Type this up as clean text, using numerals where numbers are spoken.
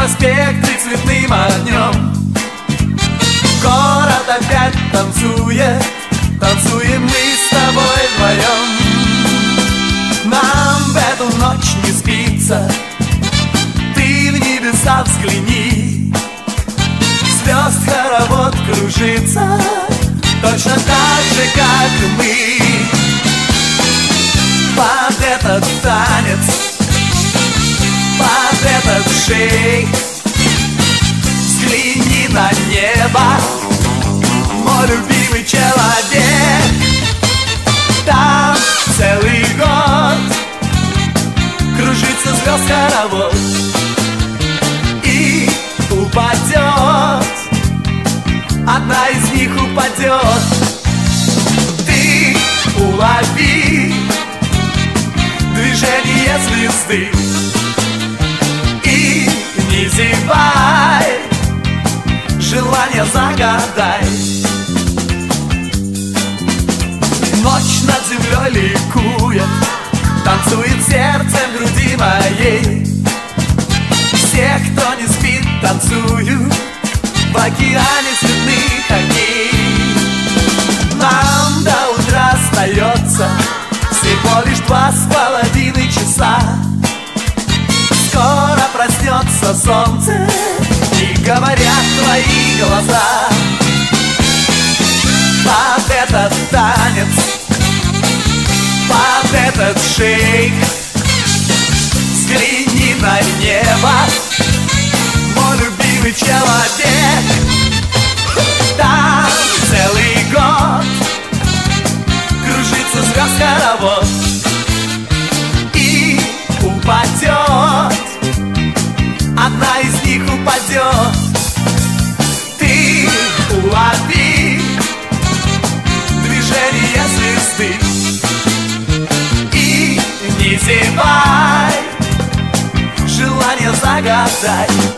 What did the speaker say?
проспекты цветным огнем. Город опять танцует, танцуем мы с тобой вдвоем. Нам в эту ночь не спится, ты в небеса взгляни. Звезд хоровод кружится, точно так же, как и мы. Под этот танец, под этот шейк взгляни на небо, мой любимый человек. Там целый год кружится звезд хоровод, и упадет, одна из них упадет. Ты улови движение звезды и не зевай, желание загадай. Ночь над землей ликует, танцует сердцем груди моей. Все, кто не спит, танцуют в океане цветных огней. Нам до утра остается всего лишь 2,5 часа. Скоро проснется солнце и говорят твои глаза. Под этот танец, под этот шейк взгляни на небо, мой любимый человек. Там целый год кружится звезд хоровод, и упадет, одна из них упадет. Ты улови движение звезды и не зевай, желание загадай.